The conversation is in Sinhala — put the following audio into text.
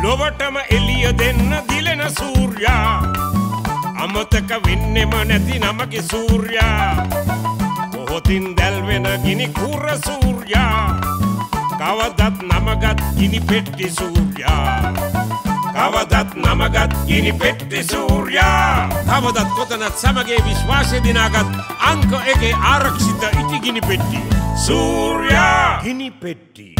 ලොවටම එළිය දෙන්න දිලෙන සූර්යා අමතක වෙන්නෙම නැති නමගේ සූර්යා මොහොතින් දැල්වෙන ගිනි කුර සූර්යා කවදත් නමගත් ගිනි පෙට්ටි සූර්යා කවදත් නමගත් ගිනි පෙට්ටි සූර්යා කවදත් කොතනත් සමගේ විශ්වාසය දිනාගත් අංක 1 ආරක්ෂිත ඉටි ගිනි පෙට්ටි සූර්යා ගිනි පෙට්ටි